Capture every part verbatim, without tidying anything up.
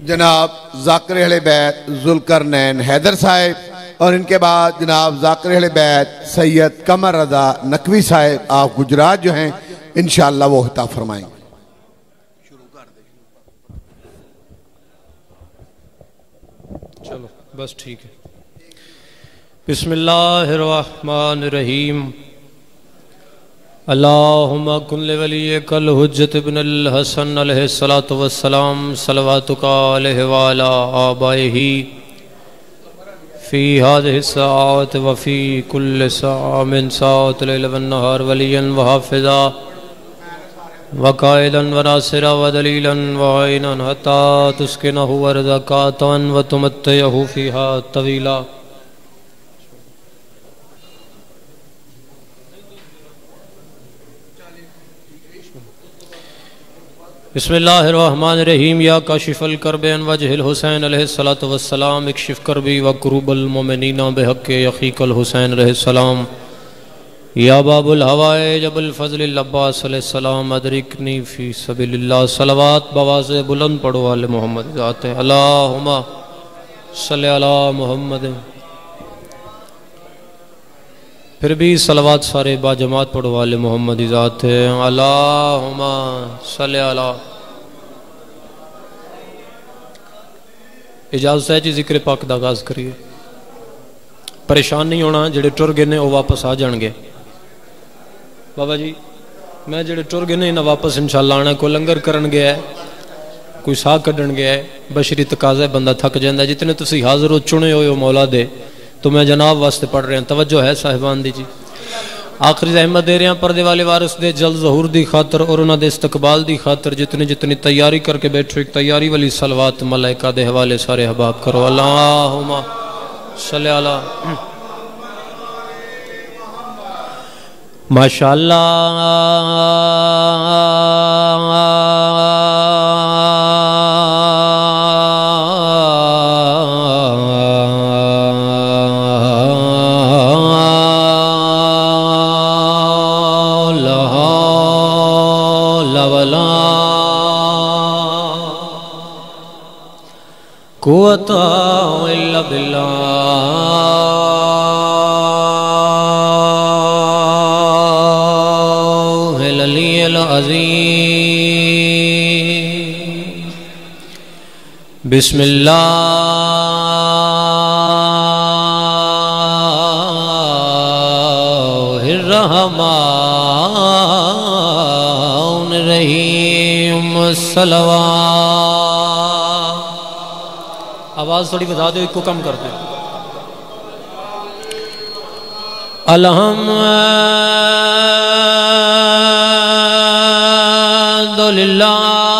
جناب ذاکر اہل بیت ذوالقرنین حیدر صاحب اور ان کے بعد جناب ذاکر اہل بیت سید قمر رضا نقوی صاحب آپ گجرات جو ہیں انشاءاللہ وہ خطاب فرمائیں گے. چلو بس ٹھیک ہے. بسم اللہ الرحمن الرحیم. اللہم کن لولیک الحجت ابن الحسن علیہ السلام صلواتک علیہ وعلا آبائہ فی هذه الساعات وفی کل ساعة من ساعات اللیل والنہار ولیا وحافظا وقائدا وناصرا ودلیلا وعینا حتی تسکنہ ورزقاتا وتمتعہ فیہا طویلا. بسم اللہ الرحمن الرحیم. یا کاشف الکرب عن وجہ الحسین علیہ السلام اکشف کربی وکروب المؤمنین بحق یخیق الحسین علیہ السلام. یا باب الحوائج ابو الفضل العباس علیہ السلام ادرکنی فی سبیل اللہ. صلوات بواز بلند پڑھو آل محمد ذات. اللہم صلی علی محمد. پھر بھی صلوات سارے با جماعت پڑھو آل محمد ذات. اللہم صلی علی. اجازت ہے جی ذکر پاک دا آغاز کریے. پریشان نہیں ہونا، جڑے ٹر گئے نے وہ واپس آ جان گے. بابا جی میں جڑے ٹر گئے نے نہ واپس انشاءاللہ آنا. کوئی لنگر کرن گیا ہے، کوئی ساہ کڈن گیا ہے، بشری تقاضا ہے، بندہ تھک جاندا ہے. جتنے تسی حاضر ہو چنے ہوئے ہو مولا دے تو میں جناب واسطے پڑھ رہے ہیں. توجہ ہے صاحبان دی جی. آخری زحمت دے رہے ہیں پردے والے وارث دے جلد ظہور دی خاطر اور انہاں دے استقبال دی خاطر. جتنی جتنی تیاری کر کے بیٹھو ایک تیاری والی صلوات ملائکہ دے حوالے سارے احباب کرو. اللہم صلی علی. ماشاءاللہ قوت الا باللہ العلی العظیم. بسم اللہ الرحمن الرحیم. صلوات. آواز تھوڑی بتا دو، ایک کو کم کر دیں. الحمدللہ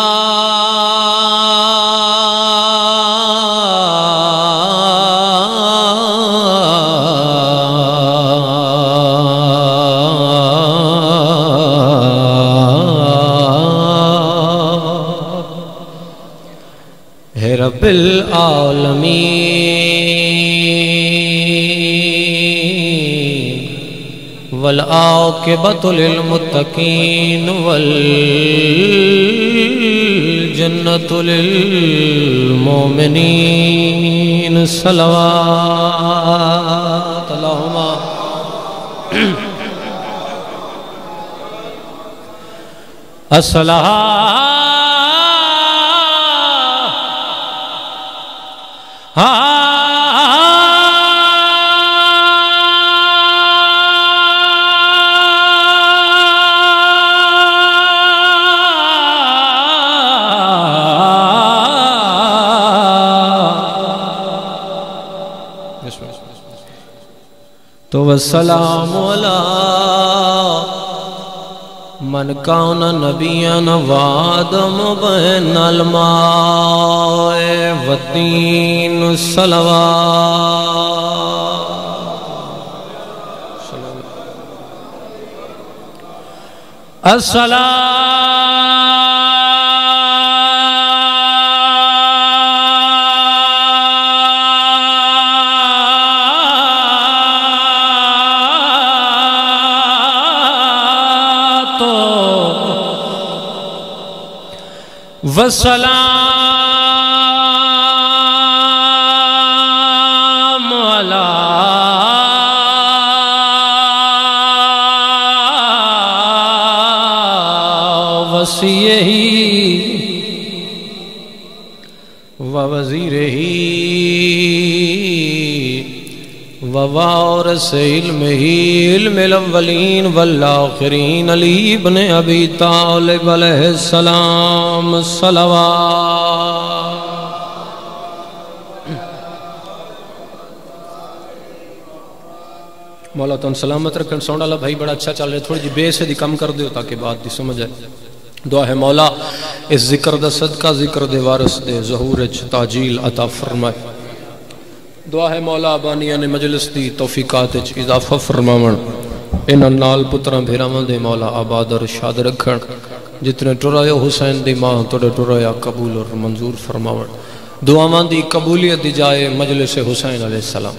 رب العالمین والعاقبۃ للمتقین والجنۃ للمؤمنین. صلوات. اللہم الصلاۃ تو والسلام علی من کان نبیان وآدم بین الماء والدین. صلوات. السلام والسلام नासियही व वज़ीरही व वारिस इल्मिही इल्मिल अव्वलीन वल आखिरीन अली इब्न अबी तालिब अलैहिस्सलाम सलवात। मौला तुम सलामत रखन। सोने वाला भाई बड़ा अच्छा चल रहा है, थोड़ी जी बेस दी कम कर दो ताकि बात दी समझ आए। दुआ है मौला इस जिक्र दा सदका जिक्र दे वारिस दे ज़हूर च ताजील अता फरमाए। दुआ है मौला बानिया ने मजलिस दी तौफीकात च इजाफा फरमावन। इन्हां नाल पुत्रां भेरावां दे मौला आबाद और शाद रखन। जितने टुरायो हुसैन दी मां तोड़े टुराया कबूल और मंजूर फरमावन। दुआवां दी कबूलियत दी जाए मजलिस हुसैन अलैहिस्सलाम।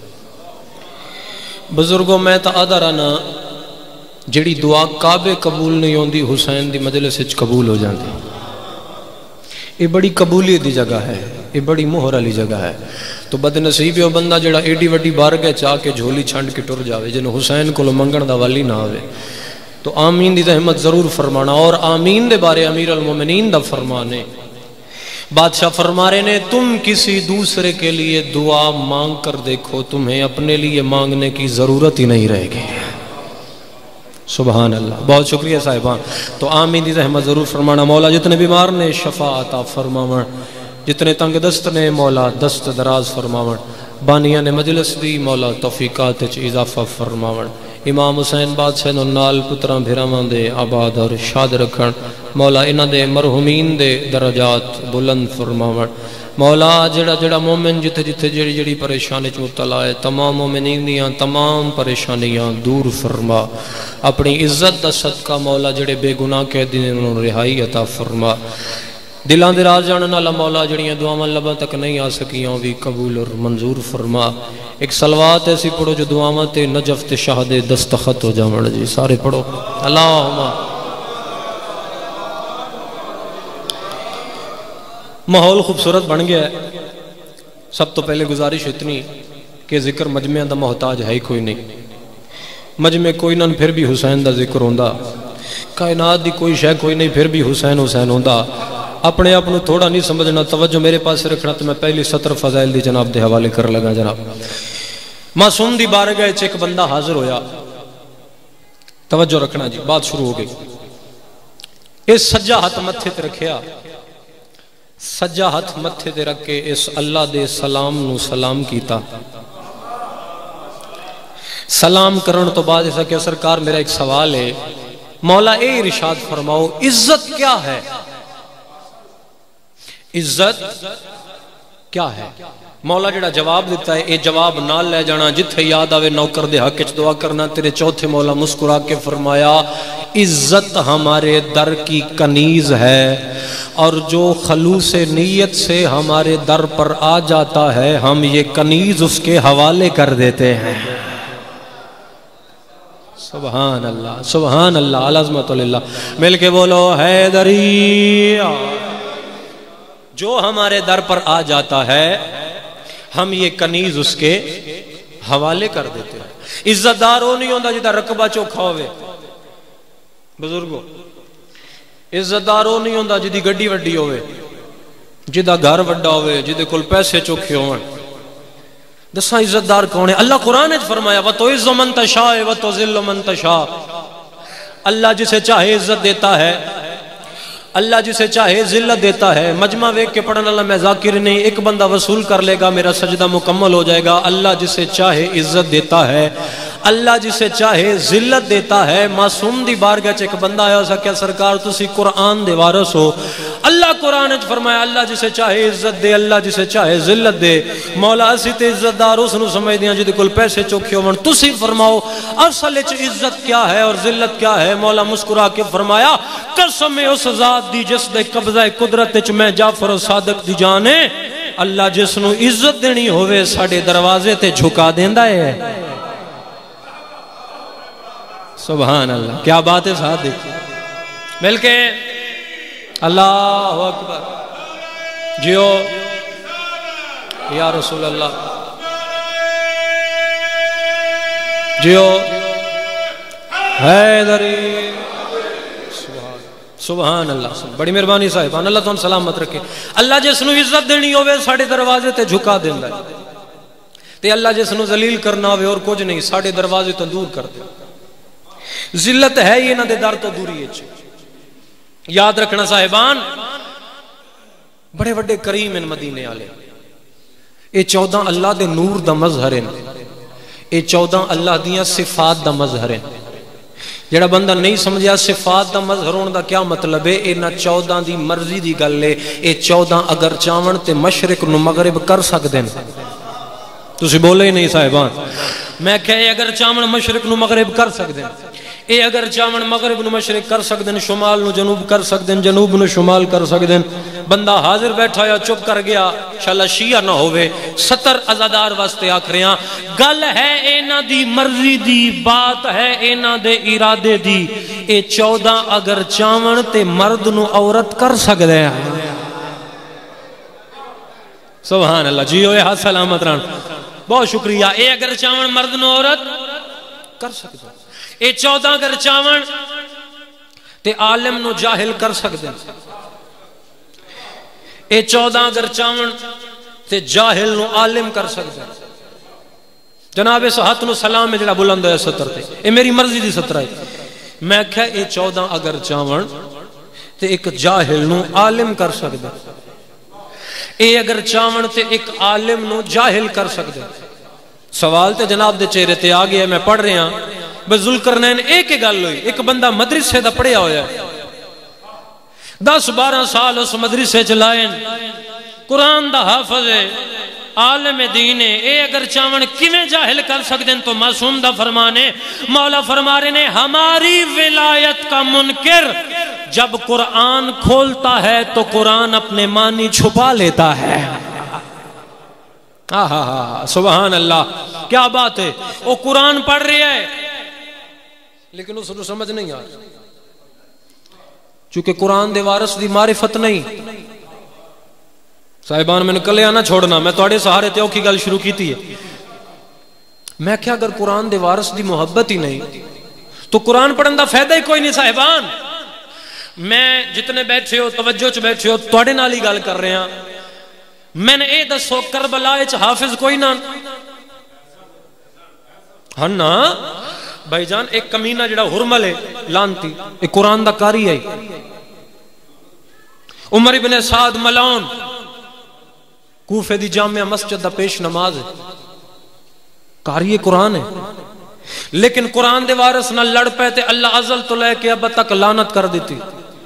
बुजुर्गों मैं तो आदा रहना जिहड़ी दुआ काबे कबूल नहीं होंदी हुसैन दी मजलिस विच कबूल हो जाती। ये बड़ी कबूलियत की जगह है, ये बड़ी मोहर वाली जगह है। तो बदनसीब है बंदा जिहड़ा एडी वड्डी बारगाह च आके झोली छंड के टुर जावे जिन्हों हुसैन को मंगण दा वाली ना आवे। तो आमीन दी रहमत जरूर फरमाना। और आमीन दे बारे अमीर अल मोमिनीन दा फरमान है। बादशाह फरमा रहे ने तुम किसी दूसरे के लिए दुआ मांग कर देखो, तुम्हें अपने लिए मांगने की जरूरत ही नहीं रहेगी। सुभान अल्लाह, बहुत शुक्रिया साहिबान। तो आमीन दी रहमत जरूर फरमाना। मौला जितने बीमार ने शफा अता फरमावन, जितने तंग दस्त ने मौला दस्त दराज फरमावन। बानिया ने मजलिस दी मौला तौफीकात च इजाफा फरमावन। इमाम हुसैन बादशाह नो नाल पुत्रां भिरावां दे आबाद और शाद रखन। मौला इन्हां दे मरहुमीन दे दरजात बुलंद फरमावन। मौला जड़ा जड़ा मोमिन जिथे जिथे जड़ी जड़ी परेशानी च मुब्तला है तमाम मोमिनीन दियां तमाम परेशानियां दूर फरमा। अपनी इज्जत दा सदका मौला जड़े बेगुनाह कैदी ने उन्होंने रिहाई अता फरमा। दिलां दे राज जानन वाला मौला जड़ियां दुआवां लबां तक नहीं आ सकियां भी कबूल और मंजूर फरमा। एक सलवात ऐसी पढ़ो जो दुआवां ते नजफ ते शहादे दस्तखत हो जावण जी। सारे पढ़ो अल्लाहुम्मा। माहौल खूबसूरत बन गया है। सब तो पहले गुजारिश इतनी कि जिक्र मजमे का मोहताज है ही कोई नहीं। मजमे कोई ना फिर भी हुसैन का जिक्र होंदा। कायनात की कोई शय कोई नहीं फिर भी हुसैन हुसैन होंदा। अपने आप को थोड़ा नहीं समझना, तवज्जो मेरे पास रखना। तो मैं पहली सतर फजाइल दी जनाब दे हवाले कर लगा। जनाब मासूम दी बारगाह च एक बंदा हाजिर होया। तवज्जो रखना जी, बात शुरू हो गई। इस सज्जा हाथ मत्थे ते रखिया, सज्जा हाथ मत्थे ते रख के इस अल्लाह दे सलाम नू सलाम कीता। सलाम करन तो बाद ऐसा कि सरकार मेरा एक सवाल है, मौला ए इरशाद फरमाओ इज्जत क्या है? इज्जत क्या है? मौला जड़ा जवाब दिता है ये जवाब नाल ले जाना। जिथे याद आवे नौकर दे हक च दुआ करना। तेरे चौथे मौला मुस्कुरा के फरमाया इज्जत हमारे दर की कनीज है और जो खलूस नीयत से हमारे दर पर आ जाता है हम ये कनीज उसके हवाले कर देते हैं। सुभान अल्लाह, सुभान अल्लाह, अज़मतुल्लाह। मिल के बोलो हैदरी। जो हमारे दर पर आ जाता है हम ये कनीज उसके हवाले कर देते हैं। इज्जतदार वो नहीं होता जिदा रकबा चोखा होवे। बुजुर्गो इज्जतदार वो नहीं होता जिदी गड्डी वड्डी होवे, जिदा घर वड्डा होवे, जिदे कोल पैसे चोखे होवन। दसा इज्जतदार कौन है? अल्लाह कुरान ने फरमाया व तो इज्जु मन तशा व तो जिल्लु मन तशा। अल्लाह जिसे चाहे इज्जत देता है, अल्लाह जिसे चाहे जिल्लत देता है। मजमा वेख के पढ़ने वाला मैं जाकिर नहीं, एक बंदा वसूल कर लेगा मेरा सजदा मुकम्मल हो जाएगा। अल्लाह जिसे चाहे इज्जत देता है, अल्लाह जिसे चाहे जिल्लत देता है। मासूम दी बारगाह च एक बंदा आया सा, क्या सरकार तुसी कुरान दे वारिस हो? अल्लाह कुरान च फरमाया अल्लाह जिसे चाहे इज्जत दे, अल्लाह जिसे चाहे जिल्लत दे। मौला असी ते इज्जतदार उस नूं समझदे हां जिहदे कोल पैसे चोखे होवन। तुसी फरमाओ असल च इज्जत क्या है और जिल्लत क्या है? मौला मुस्कुरा के फरमाया कसम है उस जात दी जिस दे कब्जा कुदरत च मैं जाफर सादिक दी जान है। अल्लाह जिस नूं इज्जत देनी होवे साडे दरवाजे ते झुका देंदा है। सुभान अल्लाह, क्या बात है साथ देखिए मिलके अल्लाह अकबर। जियो या रसूल अल्लाह, जियो हैदरी। سبحان اللہ، بڑی مہربانی صاحبان، اللہ تم سلامت رکھے۔ اللہ جس نو عزت دینی ہوئے ساڑے دروازے تے جھکا دیندہ ہے، تے اللہ جس نو ذلیل کرنا ہوئے اور کچھ نہیں ساڑے دروازے تو دور کر دے۔ ذلت ہے یہ نہ دے در تو دوری ہے۔ یاد رکھنا صاحبان، بڑے بڑے کریم ان مدینے آلے، اے چودہ اللہ دے نور دا مظہر ہیں، اے چودہ اللہ دیاں صفات دا مظہر ہیں۔ جڑا بندہ نہیں سمجھیا صفات دا مظہر ہونے دا کیا مطلب ہے، اے نہ چودہ دی مرضی دی گل ہے، اے چودہ اگر چاون تے مشرق نو مغرب کر سکتے ہیں۔ تسی بولے ہی نہیں صاحبان، میں کہے اگر چاون مشرق نو مغرب کر سکتے ہیں، اے اگر چاون مغرب نو مشرق کر سکتے ہیں، شمال نو جنوب کر سکتے ہیں، جنوب نو شمال کر سکتے ہیں۔ بندہ حاضر بیٹھا یا چپ کر گیا شاءاللہ شیعہ نہ ہوئے، ستر ازادار واسطے آکھریاں گل ہے اینا دی مرضی دی، بات ہے اینا دے ارادے دی۔ اے چودہ اگر چاون تے مرد نو عورت کر سکتے ہیں۔ سبحان اللہ، جی ہوئے ہاتھ سلامت رہن، بہت شکریہ۔ اے اگر چاون مرد نو عورت کر سکتے ہیں، اے چودہ اگر چاون تے عالم نو جاہل کر سکتے ہیں، اے چودہ اگر چاون تے جاہل نو عالم کر سکتے ہیں۔ جناب اس ہاتھ نو سلام میں جڑا بلند ہے ستر تے، اے میری مرضی دی ستر ہے۔ میں کہا اے چودہ اگر چاون تے ایک جاہل نو عالم کر سکتے ہیں، اے اگر چاون تے ایک عالم نو جاہل کر سکتے ہیں۔ سوال تے جناب دے چہرے تے آ گیا، میں پڑھ رہے ہیں بس ذوالقرنین ایک ہی گل ہوئی، ایک بندہ مدرسے دا پڑھیا ہویا ہے، دس بارہ سال اس مدرسے چلائیں، قرآن دا حافظ ہے، عالم دین ہے، اے اگر چاون کیویں جاہل کر سکتے ہیں؟ تو معصوم دا فرمانے، مولا فرما رہے نے ہماری ولایت کا منکر جب قرآن کھولتا ہے تو قرآن اپنے معنی چھپا لیتا ہے۔ ہاں ہاں ہاں سبحان اللہ، کیا بات ہے۔ وہ قرآن پڑھ رہی ہے لیکن اس کو سمجھ نہیں آ رہا، چونکہ قرآن دے وارث دی معرفت نہیں۔ صاحبان میں نے کلے آنا چھوڑنا، میں توڑے سہارے تیو کی گل شروع کی تھی ہے۔ میں کیا اگر قرآن دے وارث دی محبت ہی نہیں تو قرآن پڑھن دا فائدہ ہی کوئی نہیں۔ صاحبان میں جتنے بیٹھے ہو توجہ چ بیٹھے ہو توڑے نالی گل کر رہے ہیں، میں نے اے دسو کربلا اچ حافظ کوئی نہ ہن نا بھائی جان، ایک کمینہ جڑا حرمل ہے لانتی، ایک قرآن دا کاری ہے، عمر ابن سعد ملعون کوفے دی جامعہ مسجد دا پیش نماز ہے، کاری قرآن ہے، لیکن قرآن دے وارث نہ لڑ پے تے اللہ ازل تو لے کے اب تک لعنت کر دیتی۔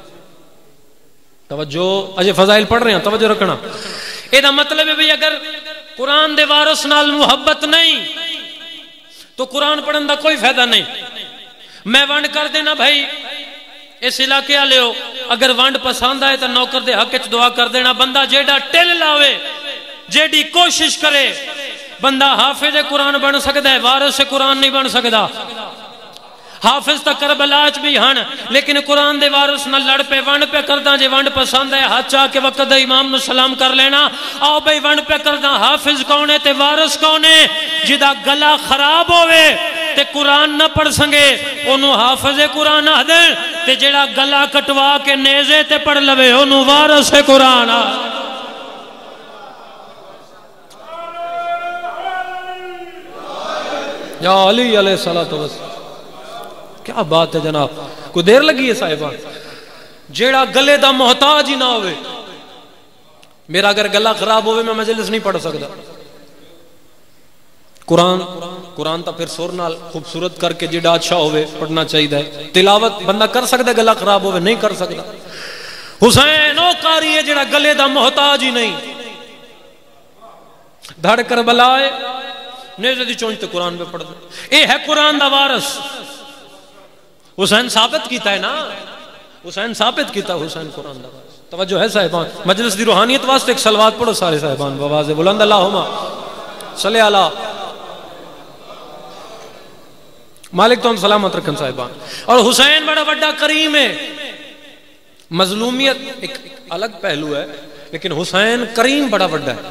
توجہ، اجے فضائل پڑھ رہے ہیں، توجہ رکھنا۔ اے دا مطلب ہے بھئی اگر قرآن دے وارث نال محبت نہیں تو قرآن پڑھن دا کوئی فائدہ نہیں۔ میں ونڈ کر دینا بھائی اس علاقے والے ہو، اگر ونڈ پسند آئے تو نوکر دے حق وچ دعا کر دینا۔ بندہ جیڑا ٹل لاوے، جیڑی کوشش کرے، بندہ حافظ قرآن بن سکتا ہے، وارث قرآن نہیں بن سکتا۔ حافظ تا کربلا وچ بھی ہن، لیکن قرآن دے وارث نہ لڑ پہ ونڈ پہ کردا، جے ونڈ پسند ہے ہاتھ چاہ کے وقت دے امام نو سلام کر لینا۔ آؤ بھائی ونڈ پہ کردا، حافظ کون ہے تے وارث کون ہے؟ جدا گلا خراب ہوئے تے قرآن نہ پڑھ سنگے انہوں حافظ قرآن آ دیں، تے جڑا گلا کٹوا کے نیزے تے پڑھ لوے انہوں وارث قرآن آ۔ یا علی علیہ السلام، کیا بات ہے جناب، کوئی دیر لگی ہے صاحبان؟ جیڑا گلے دا محتاج ہی نہ ہوئے، میرا اگر گلا خراب ہوئے میں مجلس نہیں پڑھ سکتا۔ قرآن قرآن تا پھر سور نال خوبصورت کر کے جیڑا اچھا ہوئے پڑھنا چاہیے۔ تلاوت بندہ کر سکتا ہے، گلا خراب ہوئے نہیں کر سکتا۔ حسین او قاری ہے جیڑا گلے دا محتاج ہی نہیں، دھڑ کر بلائے نیزے دی چونچ تے قرآن پہ پڑھ دے، اے ہے قرآن دا وارث۔ حسین ثابت کیتا ہے نا، حسین ثابت کیتا ہے حسین قرآن دا وارث۔ توجہ ہے صاحبان، مجلس دی روحانیت واسطے ایک صلوات پڑھو سارے صاحبان بواز بلند، اللہم صلی اللہ مالک تو ہم سلامت رکھن صاحبان۔ اور حسین بڑا بڑا کریم ہے، مظلومیت ایک الگ پہلو ہے، لیکن حسین کریم بڑا بڑا ہے۔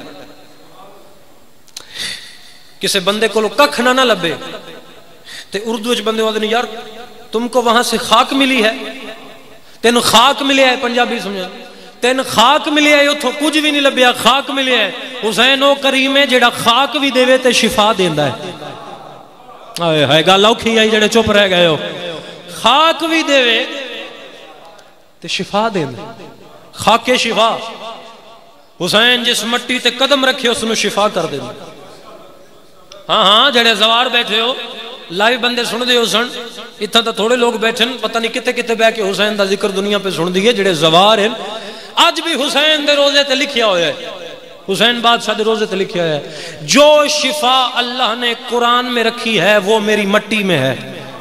کسی بندے کو ککھ نہ نہ لبے تے اردو وچ بندے ہوتے ہیں یار تم کو وہاں سے خاک ملی ہے، تین خاک ملیا ہے، پنجابی سمجھا، تین خاک ملیا ہے، اتھوں کچھ بھی نہیں لبیا، خاک ملیا ہے۔ حسین او کریم ہے جڑا خاک بھی دے تے شفا دیندا ہے۔ آئے ہائے گل اوکھی آئی جڑے چپ رہ گئے ہو، خاک بھی دے تے شفا دیندا، خاک شفا۔ حسین جس مٹی تے قدم رکھے اس نو شفا کر دیندا۔ ہاں ہاں جڑے زوار بیٹھے ہو لائیو بندے سن دے ہو سن، اتھا تا تھوڑے لوگ بیٹھن پتہ نہیں کتے کتے بے کے حسین دا ذکر دنیا پہ سن دیئے، جڑے زوار ہیں آج بھی حسین دے روزے تے لکھیا ہویا ہے، حسین بادشاہ دے روزے تے لکھیا ہے، جو شفا اللہ نے قرآن میں رکھی ہے وہ میری مٹی میں ہے۔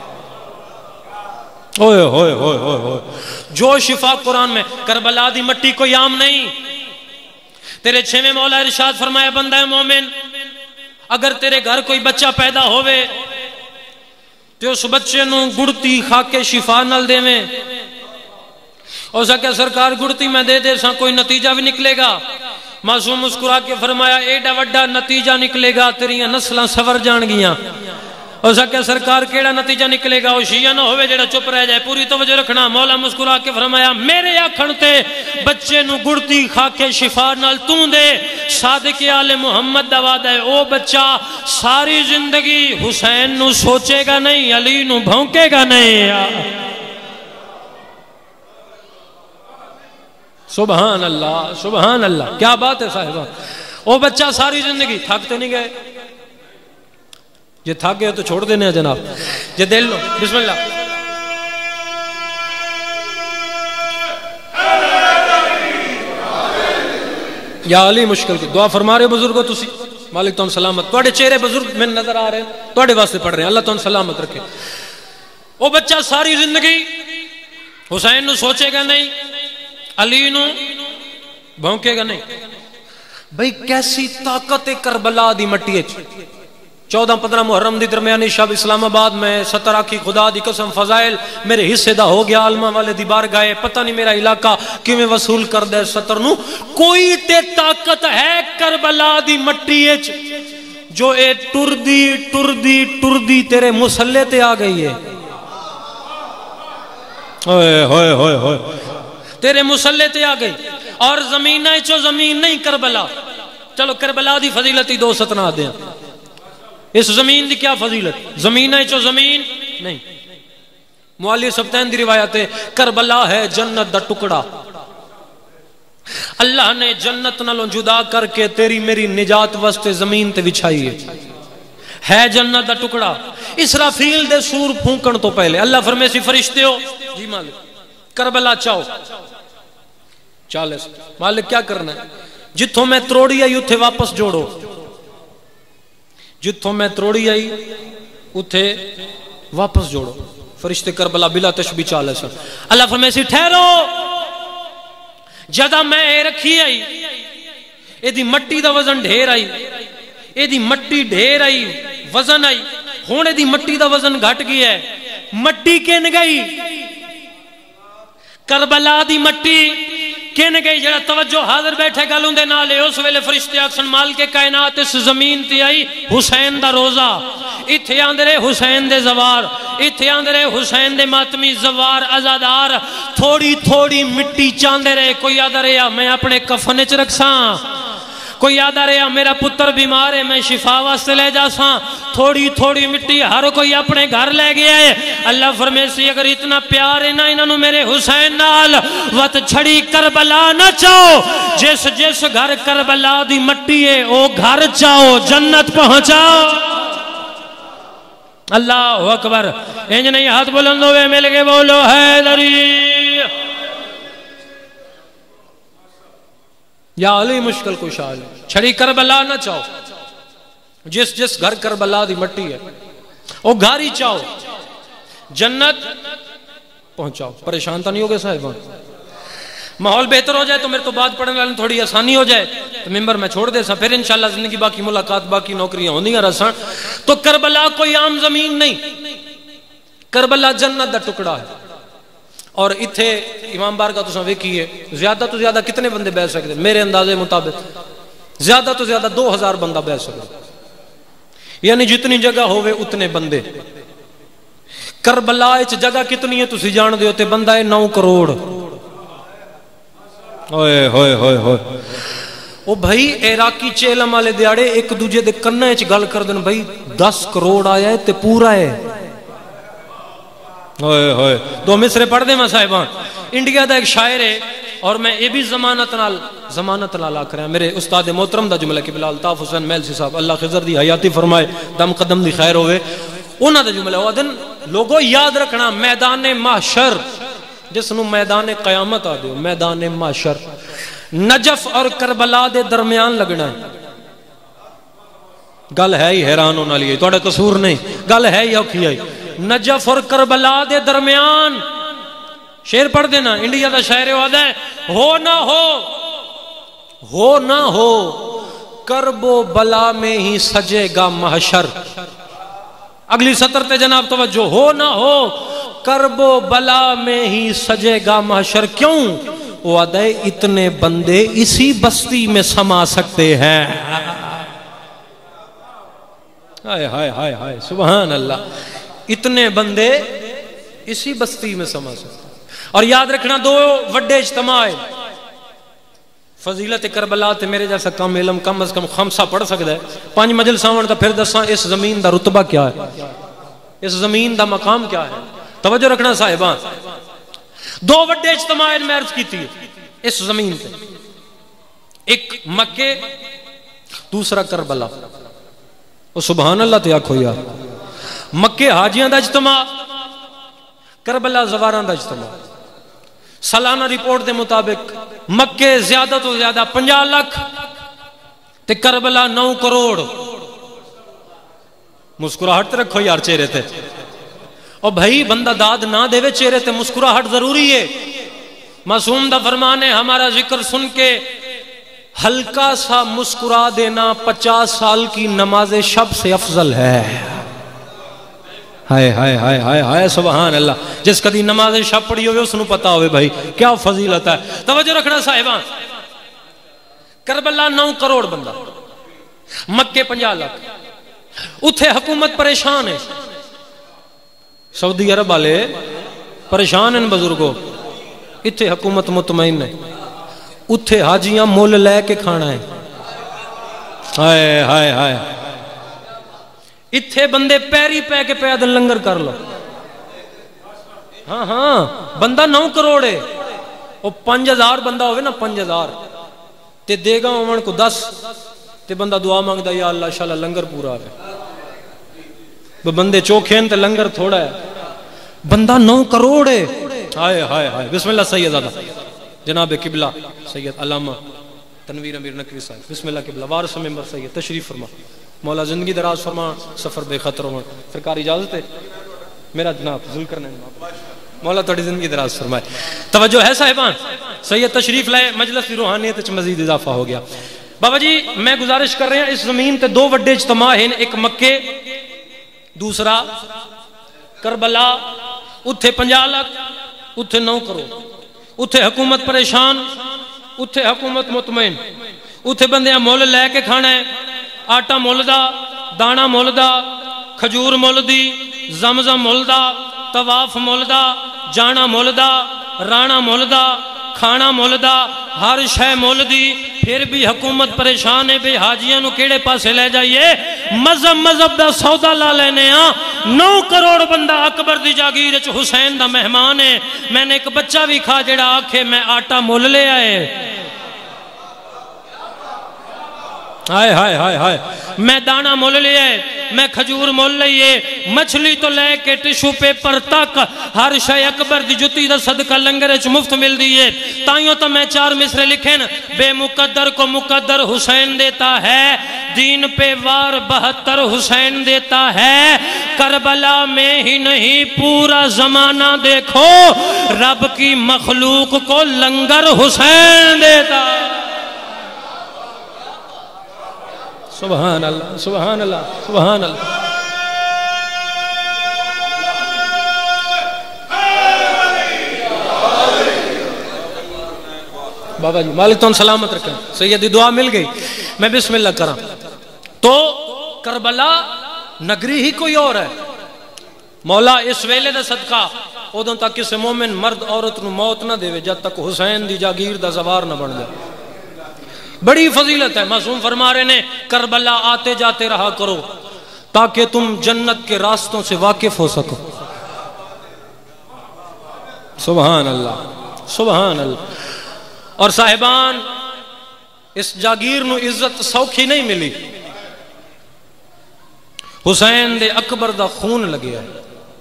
اوئے ہوئے ہوئے ہوئے ہوئے، جو شفا قرآن میں، کربلا دی مٹی کوئی عام نہیں۔ تیرے چھویں مولا ارشاد فرمایا بندہ مومن اگر تیرے گھر کوئی بچہ پیدا ہوئے تو اس بچے نو گڑتی خاکے شفا نال دے میں، او سکے سرکار گڑتی میں دے دے ساں کوئی نتیجہ بھی نکلے گا؟ معصوم مسکرا کے فرمایا ایڈا وڈا نتیجہ نکلے گا، تیریاں نسلاں سور جان گیاں۔ او سکے سرکار کیڑا نتیجہ نکلے گا؟ او شیعہ نہ ہوئے جڑا چپ رہ جائے، پوری توجہ رکھنا۔ مولا مسکرا کے فرمایا میرے آکھن تے بچے نو گڑتی خاکے شفا نال توں دے، صادق آل محمد دا وعدہ ہے او بچہ ساری زندگی حسین نو سوچے گا نہیں، علی نو بھونکے گا نہیں۔ سبحان اللہ سبحان اللہ، کیا بات ہے صاحبہ۔ او بچہ ساری زندگی تھکتے نہیں گئے، یہ تھک گئے تو چھوڑ دینے ہیں جناب، یہ دل لو۔ بسم اللہ۔ یا علی مشکل کی دعا فرما رہے بزرگوں تسی، مالک تم سلامت، توڑے چہرے بزرگ میں نظر آ رہے ہیں، توڑے واسطے پڑھ رہے ہیں، اللہ تم سلامت رکھے۔ وہ بچہ ساری زندگی حسین نو سوچے گا نہیں، علی نو بھونکے گا نہیں۔ بھئی کیسی طاقت کربلا دی مٹی ہے۔ چودہ پندرہ محرم دی درمیانی شب اسلام آباد میں ستر آکھی خدا دی قسم فضائل میرے حصے دا ہو گیا، علماء والے دی بار گئے، پتہ نہیں میرا علاقہ کیویں وصول کر دے ستر نو۔ کوئی تے طاقت ہے کربلا دی مٹی اچ جو اے ٹر دی ٹر دی ٹر دی تیرے مسلح تے آ گئی ہے۔ ہوئے ہوئے ہوئے ہوئے تیرے مسلح تے آ گئی، اور زمین چو زمین نہیں کربلا۔ چلو کربلا دی فضیلتی دو ستنا دیں، اس زمین دی کیا فضیلت؟ زمین ہے چو زمین نہیں۔ موالی سبتین دی روایت ہے کربلا ہے جنت دا ٹکڑا، اللہ نے جنت نالوں جدا کر کے تیری میری نجات واسطے زمین تے بچھائی ہے، ہے جنت دا ٹکڑا۔ اسرافیل دے سور پھونکن تو پہلے اللہ فرمے سی فرشتے ہو جی مالک کربلا چاہو، چالیس مالک کیا کرنا ہے؟ جتھوں میں تروڑی آئی اتھے واپس جوڑو، جتھوں میں تروڑی آئی اتھے واپس جوڑو۔ فرشتے کربلا بلا تشبیہ چالے سن۔ اللہ فرمائے سی ٹھہرو، جدہ میں اے رکھی آئی اے دی مٹی دا وزن ڈھیر آئی، اے دی مٹی ڈھیر آئی وزن آئی، ہونے دی مٹی دا وزن گھٹ گیا ہے۔ مٹی کین گئی؟ کربلا دی مٹی کین گئی؟ جڑا توجہ حاضر بیٹھے گلوں دے نالے اس ویلے فرشتے اکسن مال کے کائنات اس زمین تی آئی حسین دا روزہ، اتھے آندرے حسین دے زوار، اتھے آندرے حسین دے ماتمی زوار ازادار، تھوڑی تھوڑی مٹی چاندے رہے۔ کوئی یاد رہا میں اپنے کفن چ رکھساں، کوئی یاد رہا میرا پتر بیمار ہے میں شفا واسطے لے جاساں، تھوڑی تھوڑی مٹی ہر کوئی اپنے گھر لے گیا ہے۔ اللہ فرمائے سی اگر اتنا پیار ہے نا انہوں میرے حسین نال وقت چھڑی کربلا نہ چاہو، جس جس گھر کربلا دی مٹی ہے او گھر چاہو جنت پہنچاؤ۔ اللہ اکبر، انج نہیں ہاتھ بلند ہوئے مل کے بولو حیدری یا علی مشکل کو شال چھڑی کربلا نہ چاہو، جس جس گھر کربلا دی مٹی ہے وہ گھر ہی چاہو جنت پہنچاؤ۔ پریشان تو نہیں ہوگے صاحبان؟ ماحول بہتر ہو جائے تو میرے تو بات پڑھنے والے تھوڑی آسانی ہو جائے تو ممبر میں چھوڑ دے سا، پھر انشاءاللہ زندگی باقی ملاقات باقی نوکریاں ہونی رسان۔ تو کربلا کوئی عام زمین نہیں، کربلا جنت دا ٹکڑا ہے۔ اور اتھے امام بار کا تو سن ویکھی ہے زیادہ تو زیادہ کتنے بندے بیٹھ سکتے؟ میرے اندازے مطابق زیادہ تو زیادہ دو ہزار بندہ بیٹھ سکتے، یعنی جتنی جگہ ہوئے اتنے بندے۔ کربلا اچ جگہ کتنی ہے تسی جان دے ہوتے؟ بندہ ہے نو کروڑ۔ ہوئے ہوئے ہوئے ہوئے او بھائی عراقی چیلم والے دیاڑے ایک دوجے دے کنے وچ گل کر دین بھائی دس کروڑ آیا ہے تے پورا ہے ہوئے ہوئے دو مصرے پڑھ دے میں صاحبان انڈیا دا ایک شاعر ہے اور میں یہ بھی ضمانت نال ضمانت نال آکھ رہا ہوں میرے استاد محترم دا جملہ قبلہ الطاف حسین میلسی صاحب اللہ خضر دی حیاتی فرمائے دم قدم دی خیر ہوئے انہاں دا جملہ وہ دن لوگوں یاد رکھنا میدان محشر جس نو میدان قیامت آ دیو میدان محشر نجف اور کربلا دے درمیان لگنا ہے گل ہے ہی حیران ہونا لیے توڑا قصور نہیں گل ہے ہی اوکھی ہے نجف اور کربلا دے درمیان شعر پڑھ دینا انڈیا دا شاعر وعدہ ہے ہو نہ ہو ہو نہ ہو کرب و بلا میں ہی سجے گا محشر اگلی سطر تے جناب توجہ ہو نہ ہو کرب و بلا میں ہی سجے گا محشر کیوں وعدہ ہے اتنے بندے اسی بستی میں سما سکتے ہیں ہائے ہائے ہائے ہائے سبحان اللہ اتنے بندے اسی بستی میں سما سکتے ہیں اور یاد رکھنا دو وڈے اجتماع ہے فضیلت کربلا تے میرے جیسا کم علم کم از کم خمسہ پڑھ سکتا ہے پانچ مجلس آون تا پھر دساں اس زمین دا رتبہ کیا ہے اس زمین دا مقام کیا ہے توجہ رکھنا صاحبان دو وڈے اجتماع میں عرض کیتی ہے اس زمین تے ایک مکے دوسرا کربلا او سبحان اللہ تے آکھو یار مکے حاجیاں دا اجتماع کربلا زواران دا اجتماع سالانہ رپورٹ دے مطابق مکے زیادہ تو زیادہ پنجا لاکھ تے کربلا نو کروڑ مسکراہٹ رکھو یار چہرے تے اور بھائی بندہ داد نہ دے وے چہرے تے مسکراہٹ ضروری ہے معصوم دا فرمان ہے ہمارا ذکر سن کے ہلکا سا مسکرا دینا پچاس سال کی نماز شب سے افضل ہے ہائے ہائے ہائے ہائے ہائے سبحان اللہ جس کدی نماز شب پڑھی ہوئے اس نو پتا ہوئے بھائی کیا فضیلت ہے توجہ رکھنا صاحبان کربلا نو کروڑ بندہ مکے پنجا لاکھ اتھے حکومت پریشان ہے سعودی عرب والے پریشان ہیں بزرگوں اتھے حکومت مطمئن ہے اتھے حاجیاں مول لے کے کھانا ہے ہائے ہائے ہائے اتھے بندے پیری پہ کے پیدل لنگر کر لو ہاں ہاں بندہ نو کروڑ ہے وہ پنج ہزار بندہ ہوئے نا پنج ہزار تے دے گا امن کو دس تے بندہ دعا مانگ دا یا اللہ شاءاللہ لنگر پورا ہے وہ بندے چوکھین تے لنگر تھوڑا ہے بندہ نو کروڑ ہے ہائے ہائے ہائے بسم اللہ سید آدھا جناب قبلہ سید علامہ تنویر امیر نقوی صاحب بسم اللہ قبلہ وارث ممبر سید تشریف فرما مولا زندگی دراز فرما سفر بے خطر ہوں سرکار اجازت ہے میرا جناب ذوالقرنین مولا تھوڑی زندگی دراز فرمائے توجہ ہے صاحبان سید تشریف لائے مجلس کی روحانیت وچ مزید اضافہ ہو گیا بابا جی میں گزارش کر رہے ہیں اس زمین تے دو وڈے اجتماع ہیں ایک مکے دوسرا کربلا اتھے پنجا لاکھ اتھے نو کروڑ اتھے حکومت پریشان اتھے حکومت مطمئن اتھے بندیاں مول لے کے کھانا ہے آٹا مول دا دانا مول دا کھجور مول دی زمزم مول دا طواف مول دا جانا مول دا رانا مول دا کھانا مول دا ہر شے مول دی پھر بھی حکومت پریشان ہے بے حاجیاں نو کیڑے پاسے لے جائیے مذہب مذہب دا سودا لا لینے ہاں نو کروڑ بندہ اکبر دی جاگیر چ حسین دا مہمان ہے میں نے ایک بچہ بھی کھا جڑا آکھے میں آٹا مول لے آئے ہائے ہائے ہائے ہائے میں دانا مول لے آئے میں کھجور مول لئیے مچھلی تو لے کے ٹیشو پیپر تک ہر شے اکبر دی جتی دا صدقہ لنگر چ مفت مل دیئے تائیوں تو میں چار مصرے لکھیں بے مقدر کو مقدر حسین دیتا ہے دین پہ وار بہتر حسین دیتا ہے کربلا میں ہی نہیں پورا زمانہ دیکھو رب کی مخلوق کو لنگر حسین دیتا ہے سبحان اللہ سبحان اللہ سبحان اللہ بابا جی مالک تو سلامت رکھیں سیدی دعا مل گئی میں بسم اللہ کرام تو کربلا نگری ہی کوئی اور ہے مولا اس ویلے دا صدقہ ادوں تک کسی مومن مرد عورت نو موت نہ دے جب تک حسین دی جاگیر دا سوار نہ بن جائے. بڑی فضیلت ہے. معصوم فرما رہے نے کربلا آتے جاتے رہا کرو تاکہ تم جنت کے راستوں سے واقف ہو سکو. سبحان اللہ سبحان اللہ. اور صاحبان اس جاگیر نو عزت سوکھی نہیں ملی. حسین دے اکبر دا خون لگیا ہے.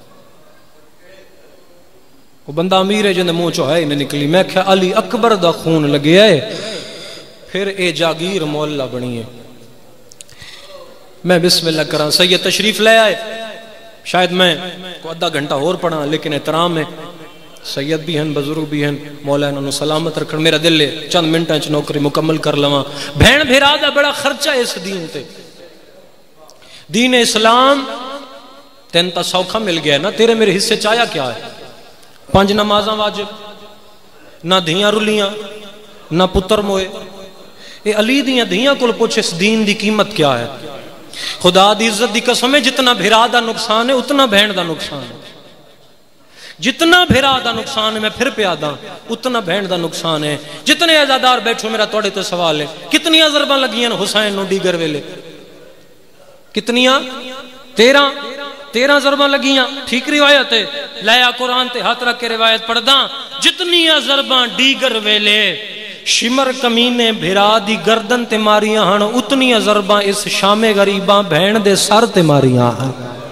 وہ بندہ امیر ہے جن دے منہ چو ہے ہی نہیں نکلی. میں کہا علی اکبر دا خون لگیا ہے پھر اے جاگیر مولا بنی ہے. میں بسم اللہ کراں. سید تشریف لے آئے. شاید میں کو آدھا گھنٹہ اور پڑھا لیکن احترام ہے. سید بھی ہیں بزرگ بھی ہیں. مولا انہوں نے سلامت رکھن. میرا دل ہے چند منٹاں چ نوکری مکمل کر لواں. بہن بھیرا دا بڑا خرچہ ہے اس دین تے. دین اسلام تین تا سوکھا مل گیا نا. تیرے میرے حصے چایا کیا ہے؟ پانچ نمازاں واجب, نہ دھیاں رلیاں, نہ پتر موئے. اے علی دیاں دھیاں کول پوچھ اس دین دی قیمت کیا ہے. خدا دی عزت دی قسم ہے جتنا بھرا دا نقصان ہے اتنا بہن دا نقصان ہے. جتنا بھرا دا نقصان ہے میں پھر پیادا اتنا بہن دا نقصان ہے. جتنے عزادار بیٹھو میرا توڑے تو سوال ہے کتنی ضرباں لگیاں حسین نو ڈیگر ویلے؟ کتنیاں؟ تیرہ تیرہ ضرباں لگیاں. ٹھیک روایت ہے. لیا قرآن تے ہاتھ رکھ کے روایت پڑھدا. جتنی ضرباں ڈیگر ویلے شمر کمینے بھرا دی گردن تے ماریاں ہن اتنی ضرباں اس شام غریباں بہن دے سر تے ماریاں ہن.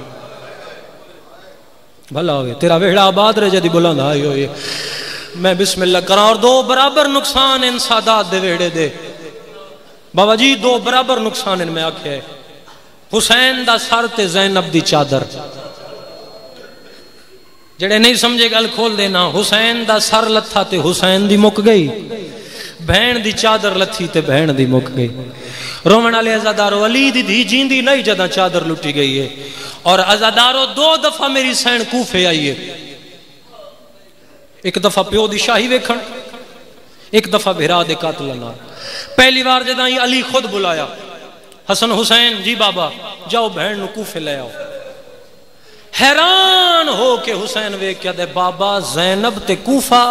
بھلا ہوئے تیرا ویڑا آباد رہ جدی بلند آئی ہوئے. میں بسم اللہ کراں. اور دو برابر نقصان ان سادات دے ویڑے دے. بابا جی دو برابر نقصان ان میں آکھے. حسین دا سر تے زینب دی چادر. جڑے نہیں سمجھے گل کھول دینا. حسین دا سر لتھا تے حسین دی مک گئی. بہن دی چادر لتھی تے بہن دی مک گئی. رومن والے عزادارو علی دی دھی جیندی نہیں جداں چادر لٹی گئی ہے. اور عزادارو دو دفعہ میری سین کوفے آئی ہے. ایک دفعہ پیو دی شاہی ویکھن, ایک دفعہ بھرا دے قاتل نال. پہلی بار جداں علی خود بلایا حسن حسین جی بابا جاؤ بہن نو کوفے لے آؤ. حیران ہو کے حسین ویکھ کے دے بابا زینب تے کوفہ.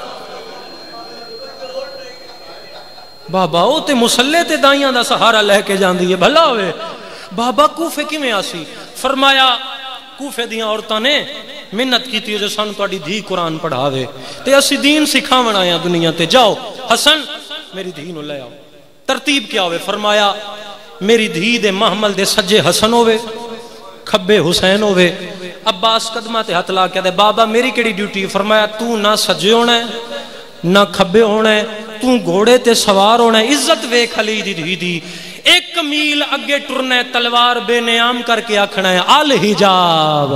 بابا او تے مسلح تے دائیاں دا سہارا لے کے جاندی ہے. بھلا ہوئے بابا کوفے کی میں آسی؟ فرمایا کوفے دیاں عورتاں نے منت کی تھی جو سانو تہاڈی دھی قرآن پڑھاوے تے اسی دین سکھاون آیا دنیا تے. جاؤ حسن میری دھی نو لے آؤ. ترتیب کیا ہوئے؟ فرمایا میری دھی دے محمل دے سجے حسن ہوئے کھبے حسین ہوئے. عباس قدمہ تے ہاتھ لا کے دے بابا میری کیڑی ڈیوٹی؟ فرمایا تو نہ سجے ہونا ہے نہ کھبے ہونا ہے, تو گھوڑے تے سوار ہونا ہے. عزت ویکھ علی دی دھی دی. ایک میل اگے ٹرنا ہے تلوار بے نیام کر کے آکھنا ہے الحجاب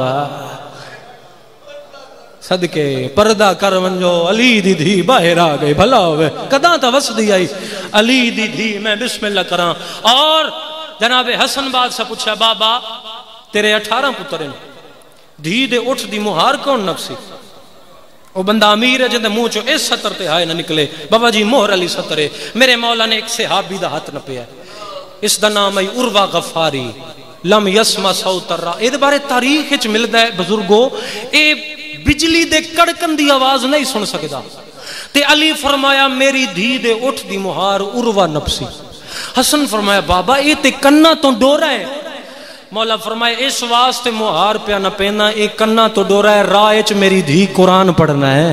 صدقے پردہ کر ونجو علی دی دھی باہر آ گئی. بھلا ہوئے کداں تا وس دی آئی علی دی دھی. میں بسم اللہ کراں. اور جناب حسن بادشاہ پوچھا بابا تیرے اٹھارہ پتر ہیں, دھی دے اٹھ دی مہار کون نفسی؟ وہ بندہ امیر ہے جندے منہ چو اس سطر تے ہائے نہ نکلے. بابا جی مہر علی سطر ہے. میرے مولا نے ایک صحابی دا ہاتھ نپیا, اس دا نام ہے عروہ غفاری. لم یسمع صوت الرا. اے دے بارے تاریخ وچ ملدا ہے بزرگو اے بجلی دے کڑکن دی آواز نہیں سن سکدا. تے علی فرمایا میری دھی دے اٹھ دی مہار عروہ نفسی. حسن فرمایا بابا اے تے کنا تو ڈورا ہے. مولا فرمایا اس واسطے مہار پیا نہ پینا اے کنا تو ڈورا ہے راہ وچ میری دھی قرآن پڑھنا ہے.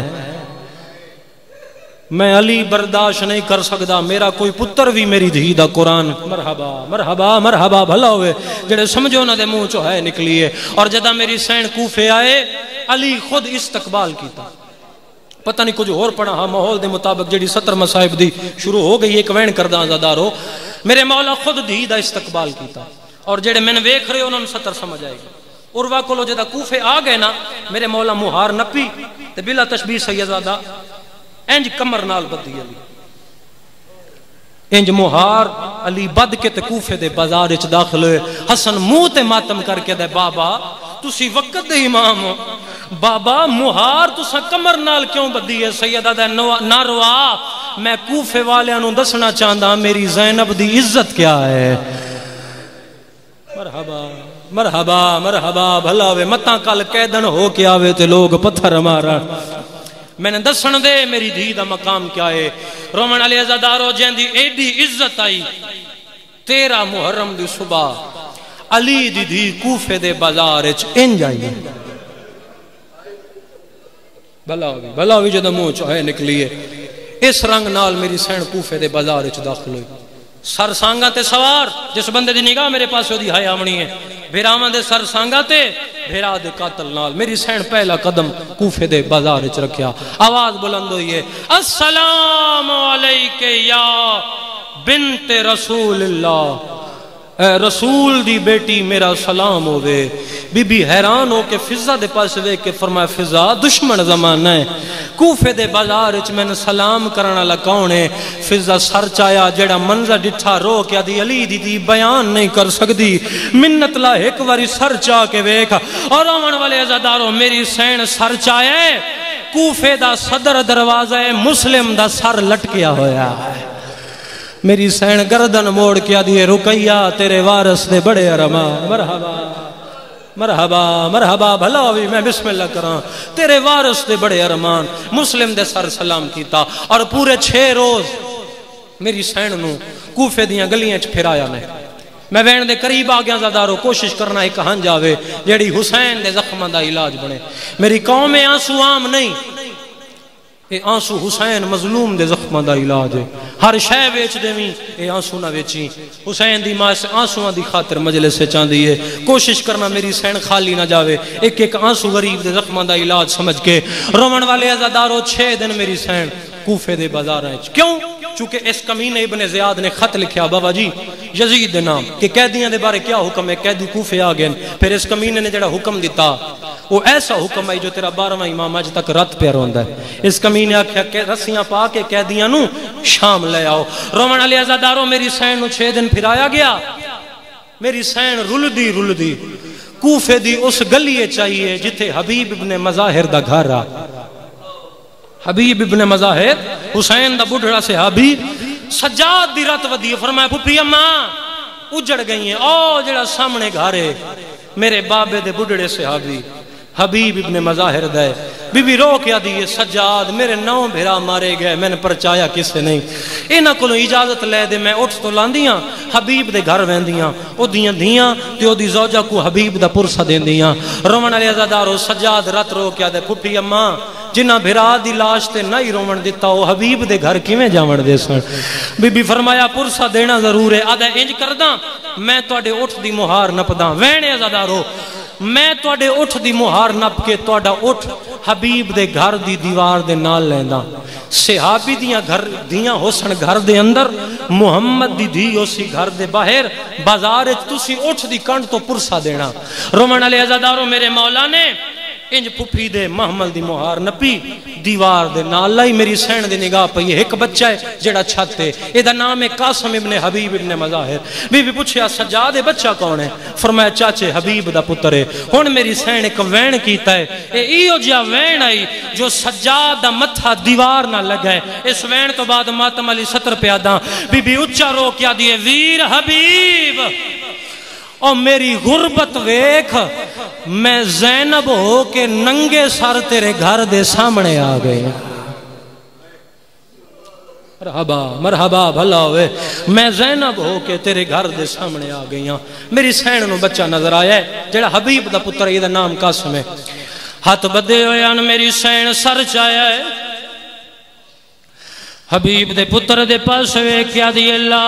میں علی برداشت نہیں کر سکدا میرا کوئی پتر بھی میری دھی دا قرآن. مرحبا مرحبا مرحبا. بھلا ہوئے جڑے سمجھو نہ دے منہ چو ہے نکلی ہے. اور جدا میری سین کوفے آئے علی خود استقبال کیتا. پتہ نہیں کچھ اور پڑھا ہاں ماحول دے مطابق جڑی ستر مصائب دی شروع ہو گئی ایک وین کردہ زدارو. میرے مولا خود دھی دا استقبال کیتا. اور جڑے میں نے ویکھ رہے انہوں نے ستر سمجھ آئے گا. عروہ کولو جدا کوفے آ گئے نا میرے مولا مہار نپی تے بلا تشبیہ سیدزادہ انج کمر نال بدی علی. انج مہار علی بد کے تے کوفے دے بازار وچ داخل ہوئے. حسن منہ تے ماتم کر کے دے بابا تسی وقت دے امام ہو. بابا مہار تسا کمر نال کیوں بدی ہے؟ سیدہ دے نہ روا میں کوفے والیاں نوں دسنا چاہندا میری زینب دی عزت کیا ہے. مرحبا مرحبا مرحبا بھلا وے متا کل قیدن ہو کے آوے تے لوگ پتھر مارا میں نے دسن دے میری دھی دا مقام کیا ہے رومن علی عزادارو جیندی ایڈی عزت آئی تیرہ محرم دی صبح علی دی دھی کوفے دے بازار اچ انج آئی بھلا ہوئی بھلا ہوئی جدہ منہ چاہے نکلیے اس رنگ نال میری سین کوفے دے بازار اچ داخل ہوئی سر سانگا تے سوار جس بندے دی نگاہ میرے پاس ہو دی ہائی آمنی ہے بھیرامان دے سر سانگا تے بھیرا دے قاتل نال میری سین پہلا قدم کوفے دے بازار اچ رکھیا آواز بلند ہوئی ہے السلام علیکہ یا بنت رسول اللہ اے رسول دی بیٹی میرا سلام ہوئے بی بی حیران ہو کہ فضا دے پاس ہوئے کہ فرمایا فضا دشمن زمانہ ہے کوفے دے بازار اچ میں نے سلام کرنا لکاؤنے فضا سر چایا جڑا منظر ڈٹھا رو کیا دی علی دی دی بیان نہیں کر سکتی منت لا ایک واری سر چاہ کے ویکھا اور آمن والے عزاداروں میری سین سر چاہے کوفے دا صدر دروازہ مسلم دا سر لٹکیا ہویا ہے میری سین گردن موڑ کیا دیئے رکیہ تیرے وارث دے بڑے ارمان مرحبا مرحبا مرحبا بھلا ہوئی میں بسم اللہ کران تیرے وارث دے بڑے ارمان مسلم دے سر سلام کیتا اور پورے چھ روز میری سین نو کوفے دیاں گلیاں چ پھرایا نے میں وین دے قریب آگیاں زادارو کوشش کرنا ایک ہن جاوے جیڑی حسین دے زخمہ دا علاج بنے میری قوم میں آنسو عام نہیں اے آنسو حسین مظلوم دے زخمہ دا علاج ہے ہر شے ویچ دیویں اے آنسو نہ ویچیں حسین دی ماں سے آنسو دی خاطر مجلس سے چاندی ہے کوشش کرنا میری سین خالی نہ جاوے ایک ایک آنسو غریب دے زخمہ دا علاج سمجھ کے رومن والے عزادارو چھ دن میری سین کوفے دے بازار ہیں کیوں چونکہ اس کمینے ابن زیاد نے خط لکھیا بابا جی یزید دے نام کہ قیدیاں دے بارے کیا حکم ہے قیدی کوفے آگئے پھر اس کمینے نے جڑا حکم دیتا وہ ایسا حکم ہے جو تیرا بارہواں امام آج تک رات پہ روندا ہے اس کمینے آکھیا کہ رسیاں پا کے قیدیاں نو شام لے آؤ رومن علی عزادارو میری سین نو چھ دن پھر آیا گیا میری سین رل دی رل دی کوفے دی اس گلیے چاہیے جتھے حبیب ابن مظاہر دا گھر آ حبیب ابن مظاہر حسین دا بڑھڑا سے حبیب سجاد دی رات ودی فرمایا پھپھی اماں اجڑ گئی ہیں او جڑا سامنے گھارے میرے بابے دے بڑھڑے سے حبیب حبیب ابن مظاہر دے بی بی رو کیا دیئے سجاد میرے نو بھیرا مارے گئے میں نے پرچایا کسے نہیں اینا کلوں اجازت لے دے میں اٹھ تو لاندیاں حبیب دے گھر ویندیاں او دیاں دیاں تے او دی زوجہ کو حبیب دا پرسہ دین دیاں رومن علی عزادارو سجاد رات رو کیا دے پھپھی اماں جنہ بھرا دی لاش تے نہیں رومن دیتا ہو حبیب دے گھر کی میں جاون دے سن بی بی فرمایا پرسہ دینا ضرور ہے آدھا انج کرداں میں توڑے اٹھ دی مہار نپداں وینے عزادارو میں توڑے اٹھ دی مہار نپ کے توڑا اٹھ حبیب دے گھر دی دیوار دے نال لیندہ صحابی دیاں گھر دیاں حسن گھر دے اندر محمد دی دی اسی گھر دے باہر بازار تسی اٹھ دی کنڈ تو پرسہ دینا رومن علی عزادارو میرے مولا نے انج پھپھی دے محمل دی مہار نپی دیوار دے نال لائی میری سین دی نگاہ پہ یہ ایک بچہ ہے جڑا چھتے ایدہ نام ہے قاسم ابن حبیب ابن مظاہر بی بی پوچھیا سجاد بچہ کون ہے فرمایا چاچے حبیب دا پتر ہے ہون میری سین ایک وین کیتا ہے اے ایو جا وین آئی جو سجاد دا متھا دیوار نہ لگا ہے اس وین تو بعد ماتم علی ستر پیاداں بی بی اچھا رو کیا دیئے ویر حبیب اور میری غربت ویکھ میں زینب ہو کے ننگے سر تیرے گھر دے سامنے آ گئے مرحبا مرحبا بھلا ہوئے میں زینب ہو کے تیرے گھر دے سامنے آ گئی ہاں میری سین نو بچہ نظر آیا ہے جڑا حبیب دا پتر یہ دا نام قاسم ہے ہاتھ بدے ہوئے ان میری سین سر چایا ہے حبیب دے پتر دے پاس ہوئے کیا دی اللہ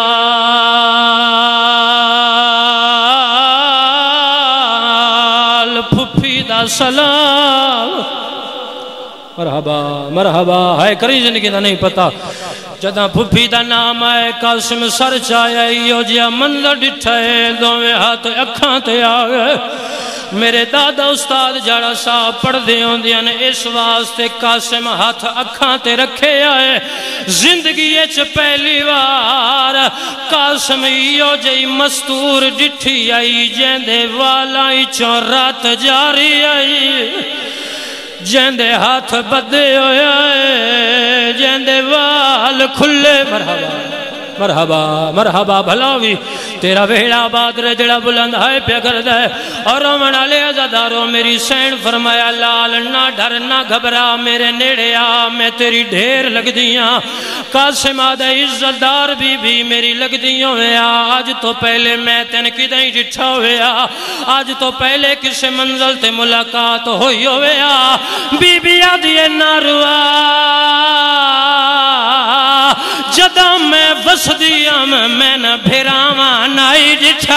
پھپھی دا سلام مرحبا مرحبا ہے کری زندگی دا نہیں پتا جدہ پھپھی دا نام آئے قاسم سر چایا ایو جیا منظر ڈٹھائے دوویں ہاتھ اکھاں تے آگئے میرے دادا استاد جڑا صاحب پڑھ دے ہوں دیا نے اس واسطے قاسم ہاتھ اکھاں تے رکھے آئے زندگی اچھ پہلی وار قاسم ایو جئی مستور ڈٹھی آئی جیندے والا ایچوں رات جاری آئی جیندے ہاتھ بدے ہوئے آئے جیندے وال کھلے مرحبا مرحبا مرحبا بھلاوی تیرا ویڑا بادر جڑا بلند ہے پہ کرد ہے اور رومن علی عزدارو میری سین فرمایا لال نہ ڈر نہ گھبرا میرے نیڑے آ میں تیری ڈھیر لگ دیاں قاسم آدھے عزتدار بی بی میری لگ دیوں ویا آج تو پہلے میں تین کی دیں جٹھا ہویا آج تو پہلے کسے منزل تے ملاقات ہوئی ہویا بی بی آدھے نہ روا جدہ میں وس دیم میں نہ بھیراواں نائی جٹھا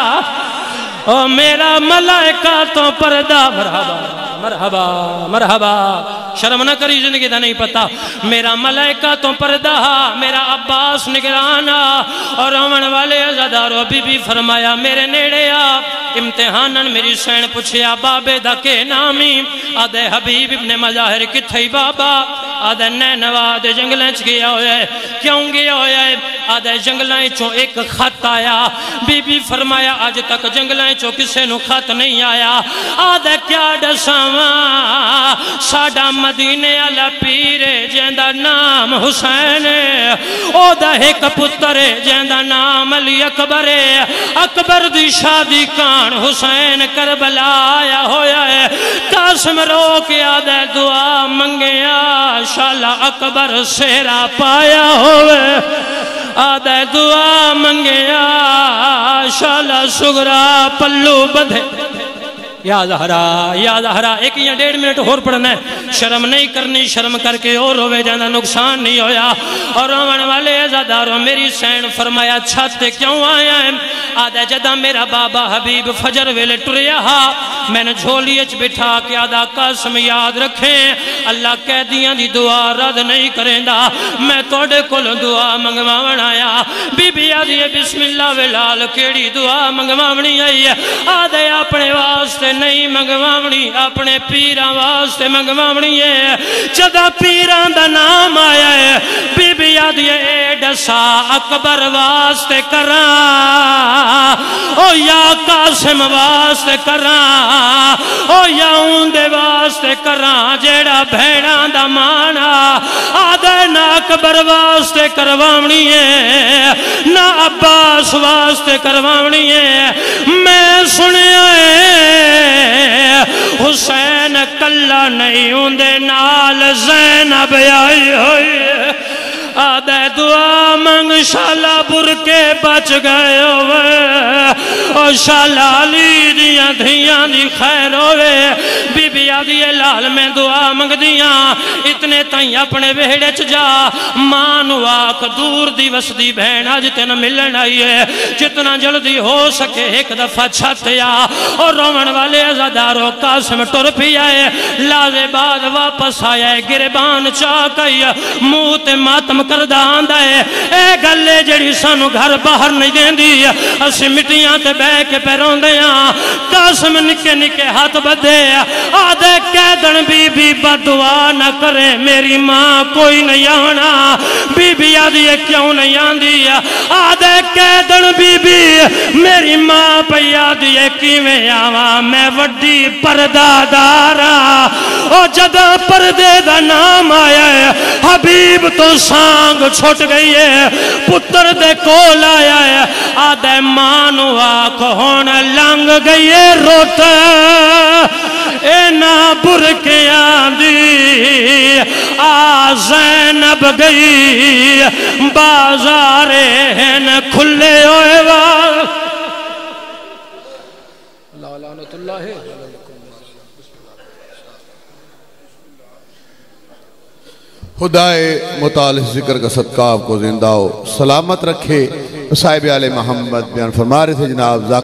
او میرا ملائکہ تو پردہ مرحبا مرحبا مرحبا شرم نہ کری زندگی دا نہیں پتا میرا ملائکہ تو پردہ میرا عباس نگرانا اور رومن والے عزدارو بی بی فرمایا میرے نیڑے آپ امتحانن میری سین پوچھیا بابے دا کے نامی آدھے حبیب ابن مظاہر کتھائی بابا آدھے نینوا آدھے جنگلیں چ گیا ہویا ہے کیوں گیا ہویا ہے آدھے جنگلیں چو ایک خط آیا بی بی فرمایا آج تک جنگلیں چو کسے نو خط نہیں آیا آدھے کیا ڈساواں ساڈا مدینے والا پیر جیندا نام حسین او دا ایک پتر جیندا نام علی اکبر اکبر دی شادی کان حسین کربلا آیا ہویا ہے قاسم رو کے آدھے دعا منگیا شالا اکبر سیرا پایا ہوئے آدھے دعا منگیا شالا سگرا پلو بدھے یا زہرا یا زہرا ایک یا ڈیڑھ منٹ اور پڑھنا ہے شرم نہیں کرنی شرم کر کے اور ہوئے جانا نقصان نہیں ہویا اور رومن والے عزاداروں میری سین فرمایا چھاتے کیوں آیا ہے آدھے جدہ میرا بابا حبیب فجر ویلے ٹریا ہا میں نے جھولیچ بٹھا کے آدھا قاسم یاد رکھیں اللہ کہہ دیاں دی دعا رد نہیں کریں دا میں توڑے کل دعا منگواون آیا بی بی آدھی بسم اللہ ویلال کیڑی دعا منگواونی آئی ہے آدھے اپنے واسطے نہیں منگواونی اپنے پیران واسطے منگواونی ہے جدہ پیران دا نام آیا ہے بی بی آدھی اے ڈسا اکبر واسطے کران او یا قاسم واسطے کران او یا اوندے واسطے کران جیڑا بھیڑان دا مانا آدھے نہ اکبر واسطے کرواونی ہے نہ عباس واسطے کرواونی ہے میں سنیا ہے حسین کلہ نہیں ہوندے نال زینب آئی ہوئی آدھے دعا منگ شالا برکے بچ گئے ہوئے اور شالا علی دیاں دھیاں دی خیر ہوئے بی بی آدھی لال میں دعا منگ دیاں اتنے تائیں اپنے ویڑے چ جا مانو آکھ دور دی وسدی بہنا جتنا ملن آئی ہے جتنا جلدی ہو سکے ایک دفعہ چھتیا اور رومن والے عزاداروں قاسم ٹر پی آئے لازے بعد واپس آیا ہے گربان چاکئی موت ماتم کردہ آندہ ہے اے گلے جڑی سانو گھر باہر نہیں دیں دی اسی مٹیاں تے بے کے پیرون دیاں قاسم نکے نکے ہاتھ بدے آدھے قیدن بی بی بدعا نہ کرے میری ماں کوئی نہیں آنا بی بی آدھی کیوں نہیں آندی آدھے قیدن بی بی میری ماں پہ آدھی کیویں آواں میں وڈی پردہ دارا او جدہ پردے دا نام آیا ہے حبیب تو سانگ چھوٹ گئی ہے پتر دے کول آیا ہے آدھے مانو آکھ ہون لنگ گئی ہے روتا اے نا برکیاں دی آ زینب گئی بازارے ہیں کھلے ہوئے وال اللہ لعنت اللہ ہے خدائے مطالع ذکر کا صدقہ آپ کو زندہ ہو سلامت رکھے صاحب آل محمد بیان فرما رہے تھے جناب